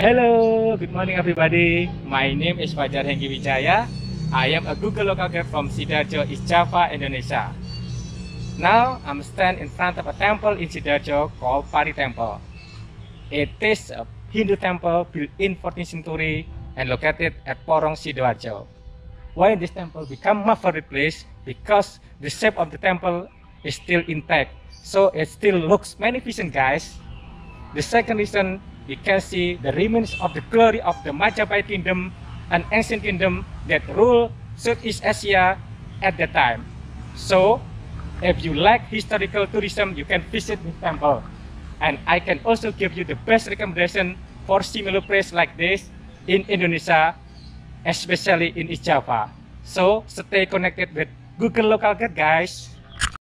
Hello, good morning everybody. My name is Fajar Henggi Wijaya. I am a Google local guide from Sidoarjo, East Java, Indonesia. Now I'm standing in front of a temple in Sidoarjo called Pari Temple. It is a Hindu temple built in 14th century and located at Porong, Sidoarjo. Why this temple become my favorite place? Because the shape of the temple is still intact, so it still looks magnificent, guys. The second reason, we can see the remains of the glory of the Majapahit Kingdom, an ancient kingdom that ruled Southeast Asia at that time. So, if you like historical tourism, you can visit this temple. And I can also give you the best recommendation for similar place like this in Indonesia, especially in East Java. So, stay connected with Google Local Guide, guys.